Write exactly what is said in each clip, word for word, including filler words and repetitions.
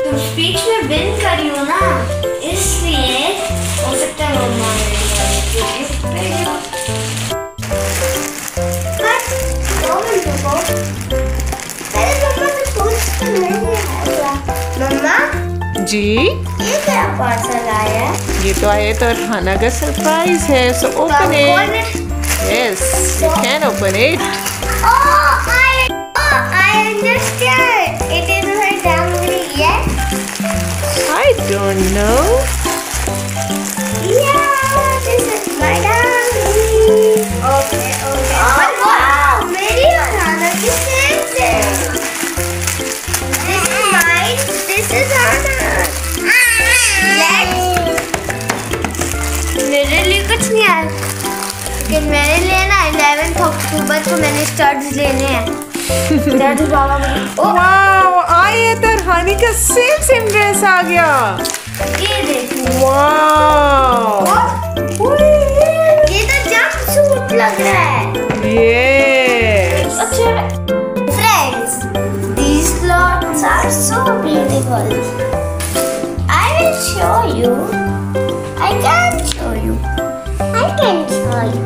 तुम स्पीच में विन करी हो ना, इसलिए हो सकता है मम्मा ने गिफ्ट भेजा। दो मिनट रुको, पहले मम्मा से पूछ तो नहीं आया। मम्मा जी, ये क्या पार्सल आया है? ये तो आया तो हाना का सरप्राइज है, so open it. Yes, you can open it. Oh, I, oh, I understand. It is her dangly, yes? I don't know. Yeah, this is my dangly. Okay, okay. Oh, wow, मेरी और हाना की same same. This is mine. This is Hana's. Let's. मेरे लिए कुछ नहीं आया, लेकिन मेरे लिए ना ग्यारहवीं अक्टूबर को मैंने स्टड्स लेने हैं। स्टड्स बाबा मुझे वाओ, आया तो हानी का सेम सेम ड्रेस आ गया। ये देखो। वाओ, ये तो जंप सूट लग रहा है। यस। अच्छा friends, these clothes are so beautiful. I will show you. I can show you. I can show you.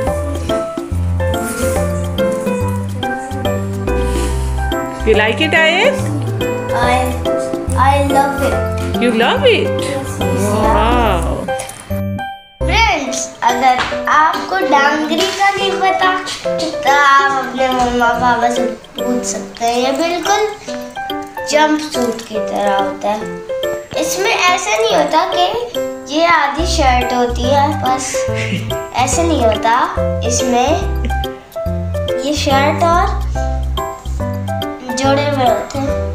You like it, Ayat? I I love it. You love it? Wow. Friends, अगर आपको डांगरी का नहीं पता तो आप अपने मम्मा पापा से पूछ सकते हैं। ये बिल्कुल जंप सूट की तरह होता है। इसमें ऐसे नहीं होता कि ये आधी शर्ट होती है, बस ऐसे नहीं होता। इसमें ये शर्ट और जोड़े में होते हैं।